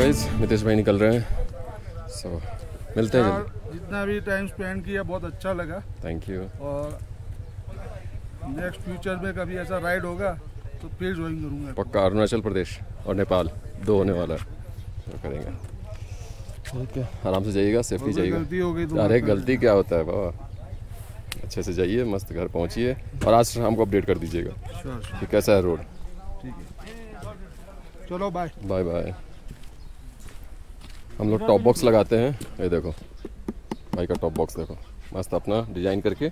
Guys, Nitesh भाई निकल रहे हैं, सो मिलते हैं जल्दी। जितना भी टाइम स्पेंड किया बहुत अच्छा लगा। Thank you. और नेक्स्ट फ्यूचर में कभी ऐसा राइड होगा तो फिर ज्वाइन करूँगा। पक्का अरुणाचल प्रदेश और नेपाल 2 होने वाला है, तो करेंगे। ठीक है, आराम से जाइएगा, सेफ्टी जाइएगा। गलती हो गई तो अरे गलती क्या होता है बाबा, अच्छे से जाइए, मस्त घर पहुँचिए और आज शाम को अपडेट कर दीजिएगा कि कैसा है रोड। ठीक है, चलो बाय बाय बाय। हम लोग टॉप बॉक्स लगाते हैं, ये देखो भाई का टॉप बॉक्स देखो, मस्त अपना डिजाइन करके।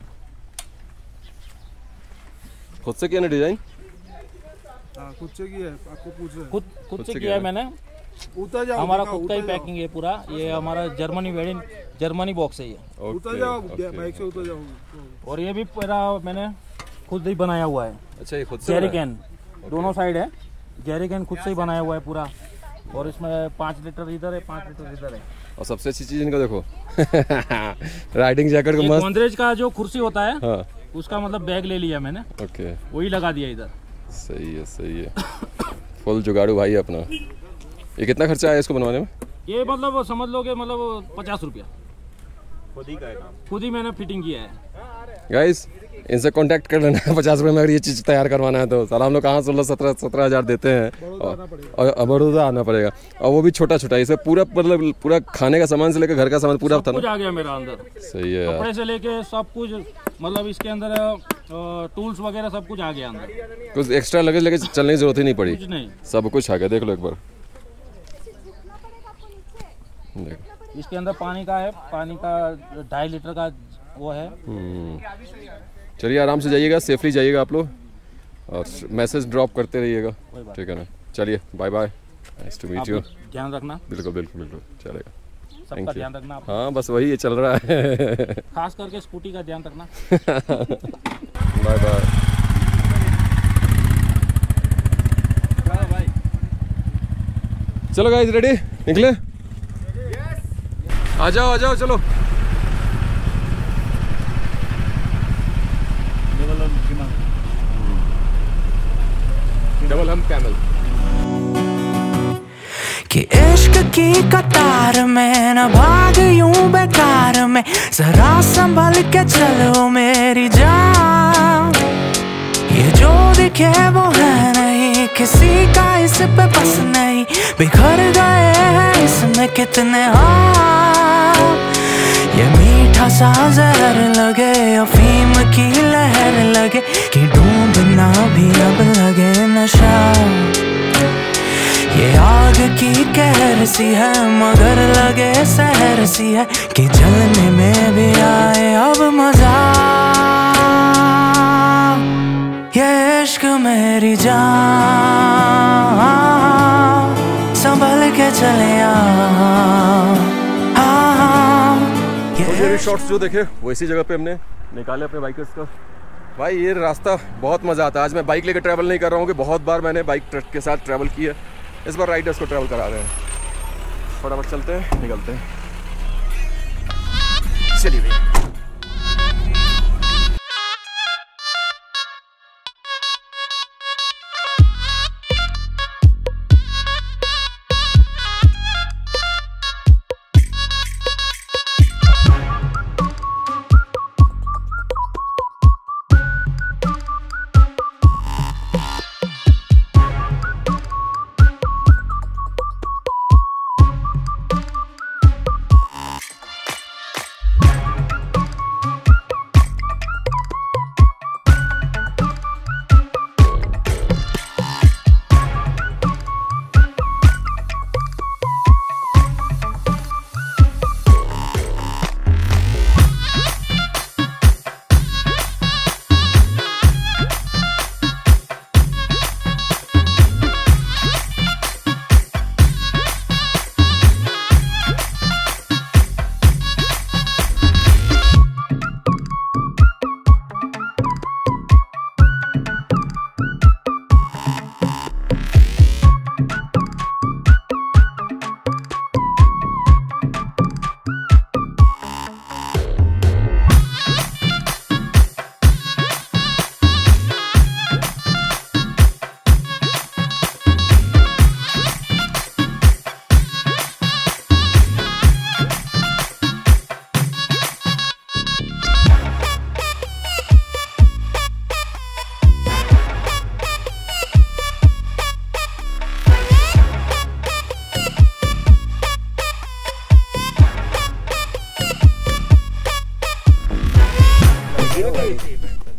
खुद से किया ना डिजाइन? खुद से किया है, आपको पूछ रहे हैं। खुद से किया है मैंने। उतर जाओ, हमारा खुद का ही पैकिंग है पूरा। ये हमारा Germany made in Germany box है ये। उतर जाओ, बाइक से उतर जाओ। और ये भी पूरा मैंने खुद ही बनाया हुआ है। अच्छा, ये खुद से जेरी कैन दोनों साइड है, जेरी कैन खुद से ही बनाया हुआ है पूरा। और इसमें 5 लीटर इधर है, 5 लीटर इधर है। और सबसे अच्छी चीज इनका देखो राइडिंग जैकेट को मस्त। गोदरेज का जो कुर्सी होता है, हाँ, उसका मतलब बैग ले लिया मैंने। ओके, वही लगा दिया इधर। सही है सही है। फुल जुगाड़ू भाई अपना। ये कितना खर्चा आया इसको बनवाने में? ये मतलब समझ लो कि मतलब 50 रुपया खुद ही का है काम, खुद ही मैंने फिटिंग किया है। गाइस, इनसे कांटेक्ट कर लेना 50 रुपये में अगर ये चीज़ तैयार करवाना है तो। साला हम लोग कहाँ 16-17 हज़ार देते हैं, और बड़ौदा आना पड़ेगा, और वो भी छोटा छोटा। इसमें पूरा मतलब पूरा खाने का सामान से लेकर घर का सामान पूरा सब कुछ आ गया मेरा अंदर। सही है, कपड़े से लेके सब कुछ, मतलब इसके अंदर टूल्स वगैरह सब कुछ आ गया अंदर। कुछ एक्स्ट्रा लगेज लेके चलने की जरूरत ही नहीं पड़ी, कुछ नहीं, सब कुछ आ गया। देख लो एक बार, देखो। इसके अंदर पानी का है, पानी का 2.5 लीटर का वो है। चलिए, आराम से जाइएगा, सेफली जाइएगा आप लोग, और मैसेज ड्रॉप करते रहिएगा, ठीक है ना। चलिए, bye bye, nice to meet you. ध्यान रखना। बिल्कुल बिल्कुल बिल्कुल, चलेगा। सबका ध्यान रखना आप। हाँ, बस वही चल रहा है खास करके स्कूटी का ध्यान रखना। Bye bye. चलो गाइस, रेडी, निकले? आ जाओ आ जाओ, चलो। डबल हम कैमल। कि इश्क की कतार में न भाग यूं बेकार में, जरा संभल के चलो मेरी जान। ये जो दिखे वो है नहीं, किसी का इस पे बस नहीं, बिखर गए हैं इसमें कितने हाथ। ये मीठा सा जहर लगे, अफीम की लहर लगे, कि डूबना भी अब लगे नशा। ये आग की कहर सी है मगर लगे सहर सी है, कि जलने में भी आए अब मजा। ये इश्क मेरी जान, संभल के चले मेरे शॉट्स जो देखे वो इसी जगह पे हमने निकाले अपने बाइकर्स का। भाई, ये रास्ता बहुत मज़ा आता है। आज मैं बाइक लेकर ट्रैवल नहीं कर रहा हूँ, कि बहुत बार मैंने बाइक ट्रक के साथ ट्रैवल किया, इस बार राइडर्स को ट्रैवल करा रहे हैं। फटाफट चलते हैं, निकलते हैं। चलिए भैया।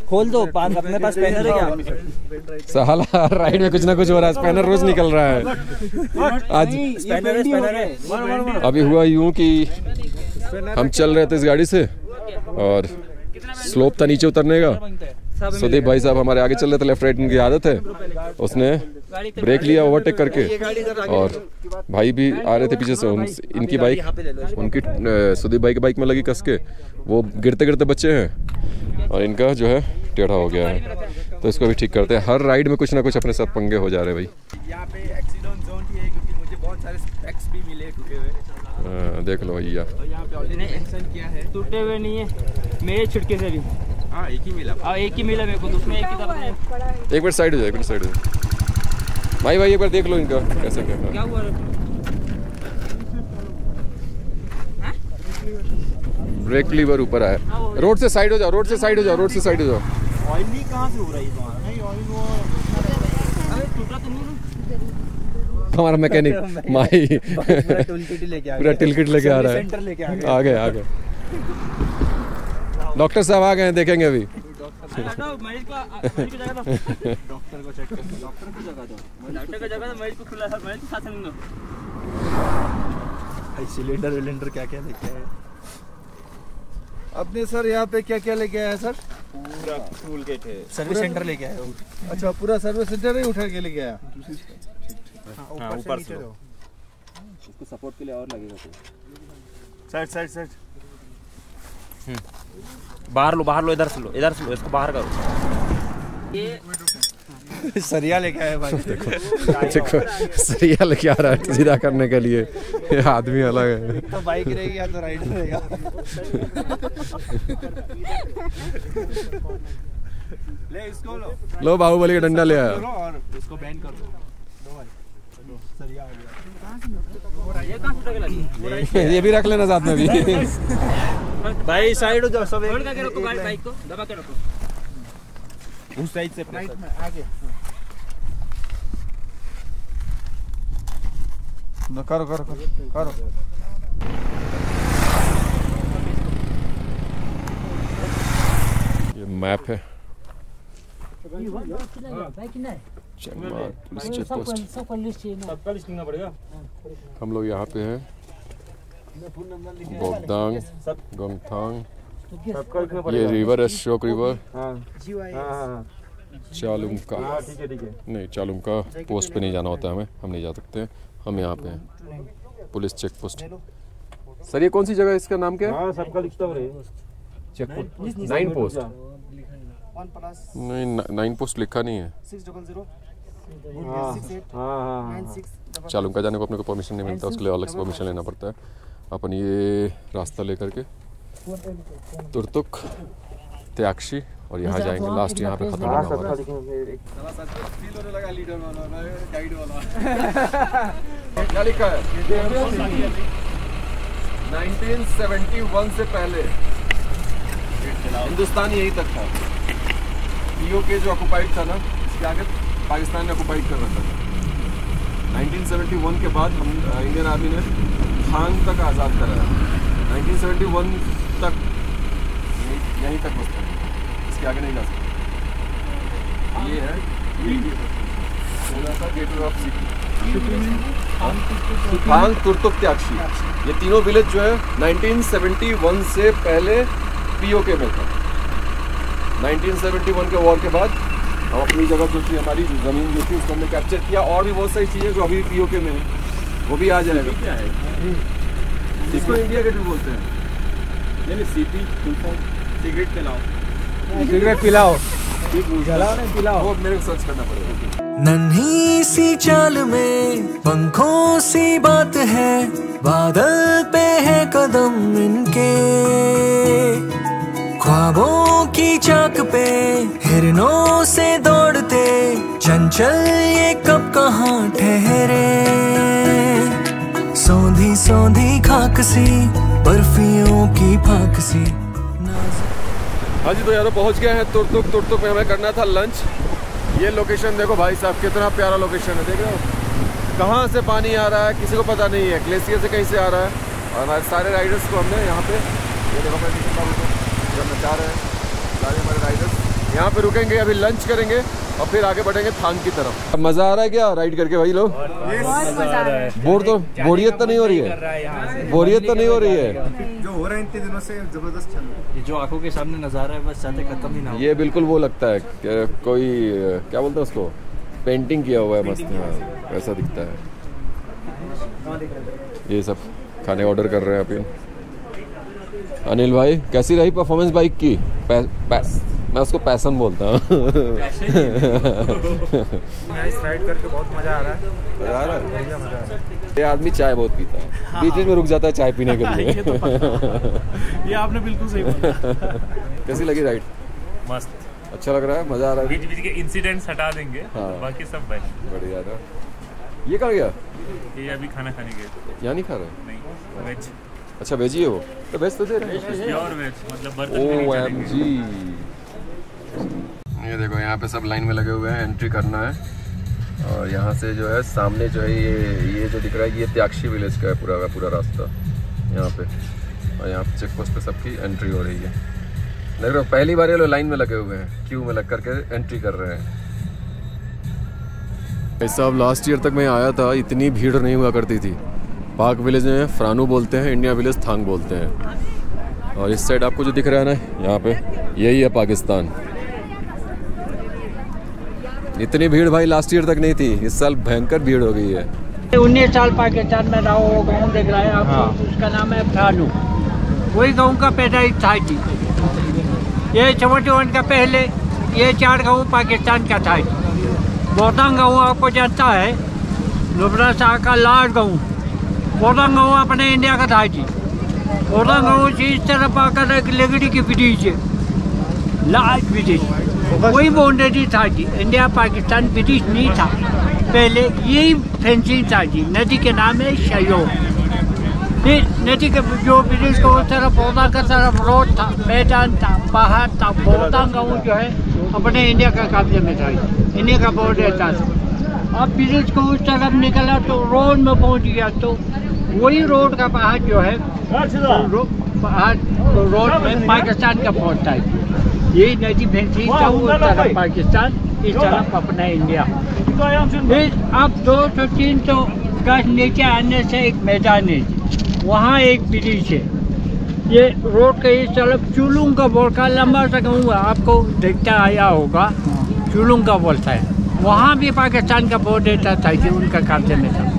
खोल दो, अपने पास स्पैनर है क्या? साला राइड में कुछ ना कुछ हो रहा है, स्पैनर रोज निकल रहा है। आज स्पैनर है। अभी हुआ यूं कि हम चल रहे थे इस गाड़ी से और स्लोप था नीचे उतरने का। सुदीप भाई साहब हमारे आगे चल रहे थे, लेफ्ट राइट उनकी आदत है, उसने ब्रेक लिया ओवरटेक करके, और भाई भी आ रहे थे पीछे से। इनकी बाइक उनकी सुदीप भाई की बाइक में लगी कस के, वो गिरते गिरते बच्चे हैं और इनका जो है टेढ़ा हो गया है, तो इसको भी ठीक करते हैं। हर राइड में कुछ ना कुछ अपने साथ पंगे हो जा रहे हैं भाई। यहाँ पे एक्सीडेंट जोन ही है क्योंकि मुझे बहुत सारे स्पेक्स भी मिले टूटे हुए। देख लो भैया, यहाँ पे ऑलरेडी एक्शन किया है, टूटे हुए नहीं है मेरे छिटके से भी। हाँ एक ही मिला मेरे को, तो उसमें एक ही तरफ है। एक मिनट साइड हो जाए, एक मिनट साइड हो जाए भाई। एक बार देख लो इनका कैसे क्या हुआ। ब्रेक लीवर ऊपर आया। रोड से साइड हो जाओ, रोड से साइड हो जाओ, रोड से साइड हो जाओ। ऑयल लीक कहाँ से हो रही है? नहीं ऑयल वो टूटा तो नहीं। हमारा मैकेनिक माही पूरा टिलकिट लेके आ रहा है। आ गए डॉक्टर साहब आ गए हैं, देखेंगे अभी। सिलेंडर विलेंडर क्या क्या लेके आए अपने सर? यहाँ पे क्या क्या लेके आया सर? पूरा टूल किट है, सर्विस सेंटर लेके आया। अच्छा, पूरा सर्विस सेंटर ही उठा के लेके आया। ऊपर से उसको सपोर्ट के लिए और लगेगा। साइड बाहर लो, इधर से लो, इसको बाहर करो। ये सरिया लेके आया भाई। देखो सरिया लेके आ रहा है सीधा करने के लिए। ये आदमी अलग है। तो बाइक रहेगी या तो राइड रहेगा। ले इसको लो बाहुबली का डंडा ले आया और इसको बैंड कर दो। सरिया आ गया। ये कहां टूट गया? ये भी रख लेना साथ में भी। भाई साइड हो जाओ, सब होल्ड करके रखो बाइक को, दबा के रखो उस साइड से, राइट में आगे। करो। ये मैप है पुलिस चेक पोस्ट। हम लोग यहाँ पे हैं बोगदांग गोंगथांग। ये रिवर है अशोक रिवर। चालुमका नहीं, चालुमका पोस्ट पे नहीं जाना होता हमें, हम नहीं जा सकते। हम यहाँ पे हैं पुलिस चेक पोस्ट। सर ये कौन सी जगह है, इसका नाम क्या है? सबका लिखता है चेक पोस्ट 9 पोस्ट नहीं, 9 पोस्ट लिखा नहीं है। 600 चालुमका जाने को अपने को परमिशन नहीं मिलता, उसके लिए अलग से परमिशन लेना पड़ता है। अपन ये रास्ता लेकर के तुर्तुक त्याक्षी और यहाँ जाएंगे, लास्ट यहाँ पे खत्म होगा हमारा। क्या लिखा है? 1971 से पहले हिंदुस्तान यहीं तक था। पीओके जो ऑक्युपाइड था ना, इसके आगे पाकिस्तान ने ऑक्युपाइड कर रखा था। 1971 के बाद हम इंडियन आर्मी ने खान तक आज़ाद कराया। 1971 तक यहीं तक बसता है, इसके आगे नहीं जा सकते। ये है गेटवे ऑफ सिटी खान तुर्तुक त्याक्षी। ये तीनों विलेज जो है 1971 से पहले पीओके में था। 1971 के वॉर के बाद हम अपनी जगह जो थी, हमारी ज़मीन जो थी, उसको हमने कैप्चर किया। और भी बहुत सारी चीज़ें जो अभी पीओके में है वो भी आ जाएगा। क्या है इसको? इंडिया गेट भी बोलते हैं। नहीं सीपी सिगरेट पिलाओ, जलाओ नहीं पिलाओ, वो मेरे को सर्च करना पड़ेगा। नन्ही सी चाल में पंखों सी बात है, बादल पे है कदम इनके, ख्वाबों की चाक पे हिरनों से दौड़ते, चंचल ये कब कहाँ ठहरे, सौंधी सौंधी खाक सी बर्फियों की फाक सी। हाँ जी, तो यार पहुँच गए हैं तुर्तुक में। हमें करना था लंच। ये लोकेशन देखो भाई साहब, कितना प्यारा लोकेशन है, देख रहे हो कहाँ से पानी आ रहा है किसी को पता नहीं है, ग्लेशियर से कहीं से आ रहा है। और हमारे सारे राइडर्स को हमने यहाँ पे, ये देखो मैं बाबू को जब नचा रहे हैं सारे हमारे राइडर्स यहाँ पे रुकेंगे, अभी लंच करेंगे और फिर आगे बढ़ेंगे थांग की तरफ। मजा आ रहा है क्या राइड करके भाई लोग? बोरियत तो नहीं हो रही है? बोरियत तो नहीं हो रही है? जो हो रहा है इतने दिनों से जबरदस्त चल रहा है। जो आंखों के सामने नजारा है बस चाहते खत्म ही ना हो। ये बिल्कुल वो लगता है कि कोई क्या बोलते हैं उसको, पेंटिंग किया हुआ है मस्त। हाँ ऐसा दिखता है। ये सब खाने ऑर्डर कर रहे हैं अभी। अनिल भाई कैसी रही परफॉर्मेंस बाइक की? मैं उसको पैसन बोलता हूँ। राइड करके बहुत मजा आ रहा है। मजा आ रहा है? ये आदमी चाय बहुत पीता है, बीच में रुक जाता है चाय पीने के लिए। ये आपने बिल्कुल सही बोला। कैसी लगी राइड? मस्त, अच्छा लग रहा है, मजा आ रहा है। बीच बीच के इंसिडेंट्स हटा देंगे। हाँ। बाकी सब भाई बढ़िया था। ये कहाँ गया? ये अभी खाना खाने गए। यहाँ नहीं खा रहे? नहीं वेज। अच्छा वेज ही है वो, तो वेज तो दे रहे हैं। प्योर वेज, मतलब बर्तन में नहीं चलेंगे। ये देखो यहाँ पे सब लाइन में लगे हुए हैं, एंट्री करना है। और यहाँ से जो है सामने जो है ये जो दिख रहा है ये त्याक्षी विलेज का है पूरा का पूरा रास्ता यहाँ पे। और यहाँ पे चेक पोस्ट पे सबकी एंट्री हो रही है। देख रहे हो पहली बार ये लोग लाइन में लगे हुए हैं, क्यू में लग करके एंट्री कर रहे हैं। ऐसा अब लास्ट ईयर तक मैं आया था, इतनी भीड़ नहीं हुआ करती थी। पाक विलेज में फ्रानू बोलते हैं, इंडिया विलेज थांग बोलते हैं। और इस साइड आपको जो दिख रहा है ना यहाँ पे, यही है पाकिस्तान। इतनी भीड़ भाई लास्ट ईयर तक नहीं थी, इस साल भयंकर भीड़ हो गई है। 19 साल पाकिस्तान में रहा वो गाँव देख रहा है आपको। हाँ। उसका नाम है फ्रानू, वही गाँव का पैदाइश था जी। ये 71 का पहले ये 4 गाँव पाकिस्तान का था। बोतांग गाँव आपको जानता है, नुब्रा शाह का लाड गाँव, बोतांग गाँव अपने इंडिया का था जी। बोतांग गाँव से इस तरफ आकर एक लगड़ी की ब्रिज है, लाल ब्रिज, वही बाउंड्री था जी। इंडिया पाकिस्तान ब्रिटिश नहीं था पहले, यही फेंसिंग था जी। नदी के नाम है शयोर। फिर नदी के जो ब्रिटिश को उस तरफ पौधा का तरफ रोड था, मैदान था, पहाड़ था। बोतांग गाँव जो है अपने इंडिया का कब्जे में था, इंडिया का बॉर्डर था। अब ब्रिटिश को उस तरफ निकला तो रोड में पहुंच गया, तो वही रोड का पहाड़ जो है पहाड़ रोड में पाकिस्तान का पहुंचता है। यही नदी फेंसिंग था, उस तरफ पाकिस्तान, इस तरफ अपना इंडिया। फिर अब 200-300 गज नीचे आने से एक मैदान है, वहाँ एक ब्रिज है। ये रोड के इस तरफ चुलुंग का बोलता लंबा सा गाँव आपको देखता आया होगा, चुलुंग का बोलता है। वहाँ भी पाकिस्तान का बॉर्डर था जी, उनका कब्जे में था।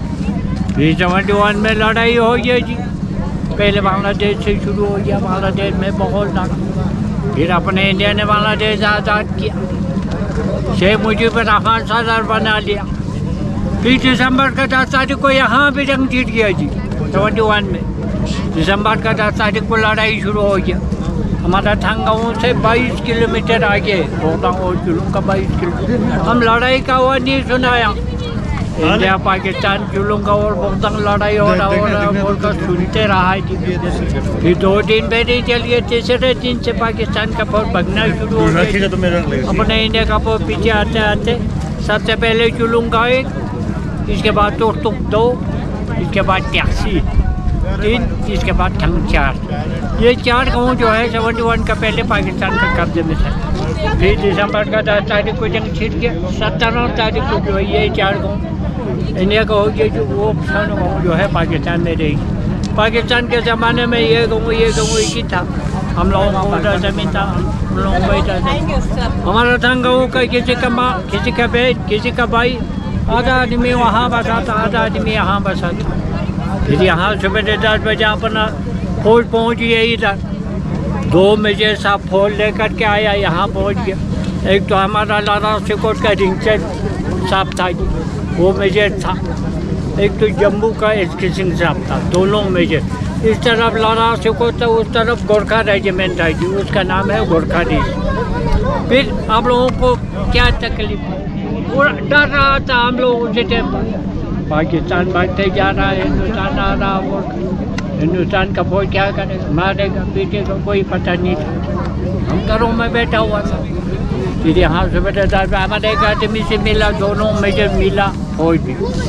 71 में लड़ाई हो गई जी। पहले बांग्लादेश से शुरू हो गया, बांग्लादेश में बहुत लड़ा। फिर अपने इंडिया ने बांग्लादेश आज़ाद किया, शेख मुजीबुर रहमान सदर बना लिया। फिर दिसंबर का 10 तारीख को यहाँ भी जंग जीत गया जी। 71 में दिसंबर का 10 तारीख को लड़ाई शुरू हो गया। हमारा थांग गाँव से 22 किलोमीटर आगे, बोतांग और चुलुंग का 22 किलोमीटर। हम लड़ाई का वो नहीं सुनाया, इंडिया पाकिस्तान चुलुंग का और बोतांग लड़ाई हो रहा बोलकर सुनते रहा जी। फिर 2 दिन पहले चलिए, तीसरे दिन से पाकिस्तान का फौज भगना शुरू हो गया। अपने इंडिया का फौज पीछे आते आते सबसे पहले चुलुंग का 1, इसके बाद तोरतुक 2, इसके बाद त्याक्षी 3, इसके बाद थांग 4। ये 4 गाँव जो है 71 का पहले पाकिस्तान का कब्जे में था। फिर दिसंबर का 10 तारीख को जंग छिड़ गया। 17 तारीख को जो है ये 4 गाँव इंडिया का हो गया, जो वो 6 गाँव जो है पाकिस्तान में रहेगी। पाकिस्तान के ज़माने में ये गाँव एक ही था। हम लोगों को उधर जमीन था, हम लोगों को इधर। हमारा थांग गाँव का किसी का माँ, किसी का बहन, किसी का भाई, आधा आदमी वहाँ बसा था, आधा आदमी यहाँ बसा था। फिर यहाँ सुबह 10 बजे अपना फौज पहुँच गया इधर। 2 मेजर साहब फौज लेकर के आया, यहाँ पहुँच गया। एक तो हमारा लाला सिकोट का रिंचर साहब था, वो मेजर था। एक तो जम्मू का एसके सिंह साहब था, दोनों मेजर। इस तरफ लाला सिकोट था, उस तरफ गोरखा रेजिमेंट था जी, उसका नाम है गोरखा रेज। फिर आप लोगों को क्या तकलीफ, डर रहा था हम लोग उसी टाइम पर। पाकिस्तान भागते जा रहा है, हिंदुस्तान आ रहा, और हिंदुस्तान का फौज क्या करेगा, मारेगा पीटेगा, कोई पता नहीं था। हम घरों में बैठा हुआ था। फिर यहाँ से बैठा था, हमारे एक आदमी से मिला, दोनों मेजर मिला फौज भी।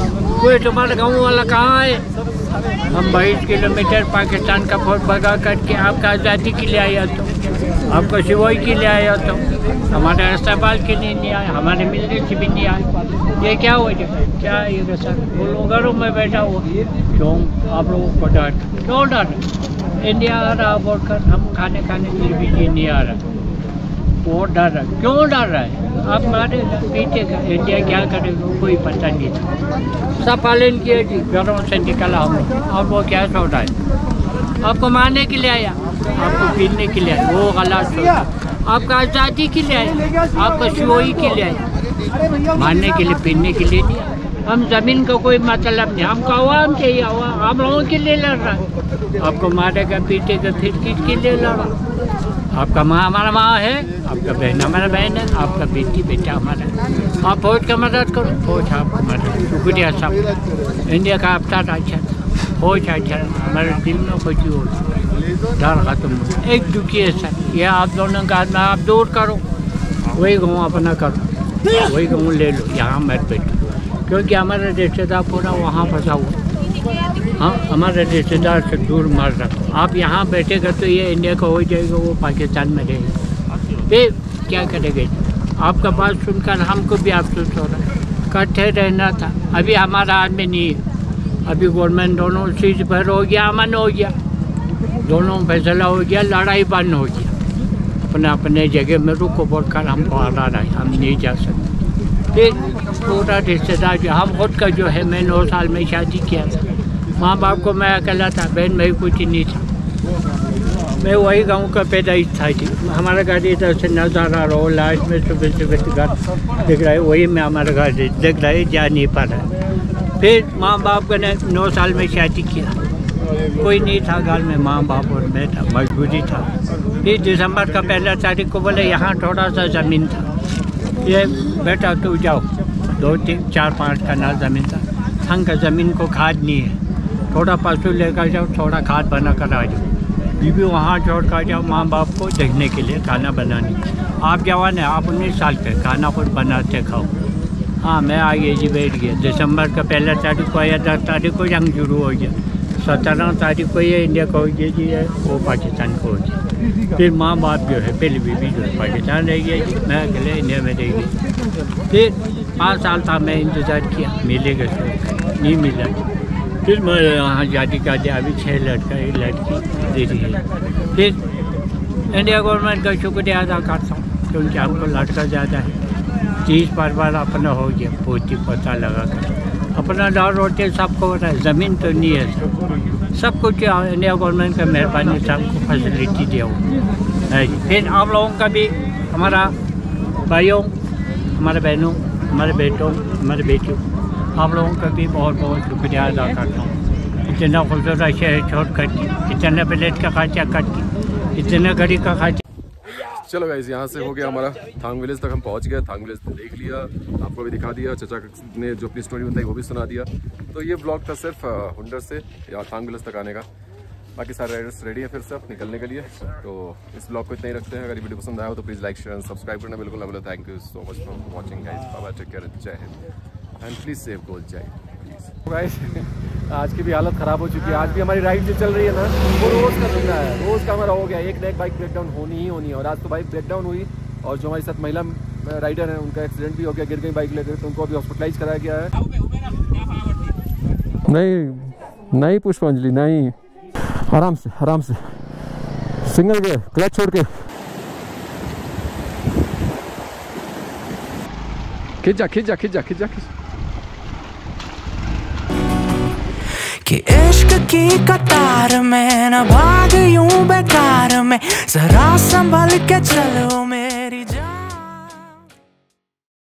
कोई तुम्हारा गाँव वाला कहाँ है? हम 22 किलोमीटर पाकिस्तान का फौज भगा करके आपका आज़ादी के लिए आया तो, आपको सिवाई के लिए आया तो, हमारे इस्तेमाल के लिए नहीं आया, हमारे मिलने से भी नहीं आया। ये क्या वजह है? क्या ये सर वो लोग घरों में बैठा हुआ क्यों आप लोगों को डर क्यों डर? इंडिया आ रहा बोलकर हम खाने के लिए भी नहीं आ रहा, वो डर रहा क्यों डर रहा है? आप मारे पीटेगा, इंडिया क्या करेगा कोई पता नहीं था। सब पालन किए जी, घरों से निकला हम लोग, और वो क्या छोड़ा है? आपको मारने के लिए आया, आपको पीने के लिए आया, वो गलत सोचा। आपका आज़ादी के लिए आया, आपका सिवाई के लिए आया, मारने के लिए पीने के लिए नहीं। हम ज़मीन का कोई मतलब नहीं, हमको आवाम चाहिए, हम लोगों के लिए लड़ रहा है। आपको मारेगा पीटेगा फिर किसके लिए लड़ा? आपका माँ हमारा माँ है, आपका बहन हमारा बहन है, आपका बेटी बेटा हमारा है। आप फौज का मदद करो, फौज आपको मदद। शुक्रिया साहब, इंडिया का अवतार अच्छा, फौज अच्छा, हमारे दिल में खुशी हो, डर खत्म हो, एक दुखी है सर। ये आप दोनों का आदमी आप दूर करो, वही गाँव अपना करो, वही गाँव ले लो, यहाँ मत बैठो, क्योंकि हमारा रिश्तेदार पूरा वहाँ फंसा हुआ। हाँ, हमारे रिश्तेदार से दूर मर रहा। आप यहाँ बैठेगा तो ये इंडिया का हो जाएगा, वो पाकिस्तान में रहेगा। फिर क्या करेंगे? आपका बात सुनकर हमको भी अफसोस हो रहा है। इकट्ठे रहना था, अभी हमारा आदमी नहीं है। अभी गवर्नमेंट दोनों चीज़ पर हो गया, अमन हो गया, दोनों फैसला हो गया, लड़ाई बंद हो गया। अपने अपने जगह में रुको बोलकर हमको हरा रहा है, हम नहीं जा सकते। फिर पूरा रिश्तेदार जो हम खुद का जो है, मैं 9 साल में शादी किया था, माँ बाप को मैं अकेला था, बहन भाई कुछ नहीं था। मैं वही गांव का पैदाइश था जी। हमारा घर इधर से नज़र आ रहा हो, लास्ट में सुबह सुबह घर दिख रहा है, वही में हमारा घर दिख रहा है, जा नहीं पा रहा है। फिर माँ बाप ने 9 साल में शादी किया, कोई नहीं था घर में, माँ बाप और मैं था, मजबूरी था। फिर दिसंबर का 1 तारीख को बोले यहाँ थोड़ा सा ज़मीन था, ये बेटा तू जाओ, 2, 3, 4, 5 कनाल ज़मीन था। संग का ज़मीन को खाद नहीं है, थोड़ा पशु लेकर जाओ, थोड़ा खाद बना कर आ जाओ, बीवी वहाँ छोड़ कर जाओ माँ बाप को देखने के लिए, खाना बनाने। आप जवान हैं, आप 19 साल के, खाना खुद बनाते खाओ। हाँ, मैं आगे जी बैठ गया। दिसंबर का 1 तारीख को या 10 तारीख को जंग शुरू हो गया, 17 तारीख को ये इंडिया को हो गया जी है, वो पाकिस्तान को हो गया। फिर माँ बाप जो है, पहले बीवी जो है पाकिस्तान रह गया जी, मैं अकेले इंडिया में रह गई। फिर 5 साल था मैं इंतज़ार किया, मिलेगा नहीं मिला। फिर मैं यहाँ शादी कर दिया, अभी 6 लड़का 1 लड़की दे रही है। फिर इंडिया गवर्नमेंट का शुक्रिया अदा करता हूँ, क्योंकि हमको लड़का ज़्यादा है। 30 परिवार अपना हो गया, पोती पोता लगा कर अपना दाल रोटी सबको हो रहा है। ज़मीन तो नहीं है, सब कुछ इंडिया गवर्नमेंट का मेहरबानी, सबको फैसिलिटी दिया हुआ है। फिर आप लोगों का भी, हमारा भाइयों, हमारे बहनों, हमारे बेटों, हमारे बेटियों, आप लोगों का भी बहुत बहुत शुक्रिया अदा करता हूँ। इतना खूबसूरत शहर छोड़ करके, इतना प्लेट का खर्चा करके, इतना गाड़ी का खर्चा। चलो गाइस, यहाँ से हो गया हमारा थांग विलेज तक हम पहुँच गए। थांग विलेज देख लिया, आपको भी दिखा दिया, चचा ने जो अपनी स्टोरी बताई वो भी सुना दिया। तो ये ब्लॉग था सिर्फ हुंडर से या थांग विलेज तक आने का। बाकी सारे राइडर्स रेडी हैं फिर सब निकलने के लिए। तो इस ब्लॉग को इतना ही रखते हैं। अगर वीडियो पसंद आया हो तो please like share and subscribe करना बिल्कुल ना भूलें। Thank you so much for watching guys, bye bye, take care, Jai Hind and please save goal, जय प्लीज़। गाइस, आज की भी हालत ख़राब हो चुकी है। आज भी हमारी राइड जो चल रही है ना, वो रोज़ का चल रहा है, रोज़ का हमारा हो गया। एक ना एक बाइक ब्रेकडाउन होनी ही होनी है, और आज तो बाइक ब्रेकडाउन हुई। और जो हमारे साथ महिला राइडर हैं, उनका एक्सीडेंट भी हो गया, गिर गई बाइक लेकर, तो उनको अभी हॉस्पिटलाइज कराया गया है। नहीं पुष्पांजलि, नहीं, आराम से आराम से, सिंगल गियर, क्लच छोड़ के, खिंच जा खिंच जा खिंच जा खिंच जा खिंच। कि इश्क की कतार में न भाग यूं बेकार में, जरा संभल के चलो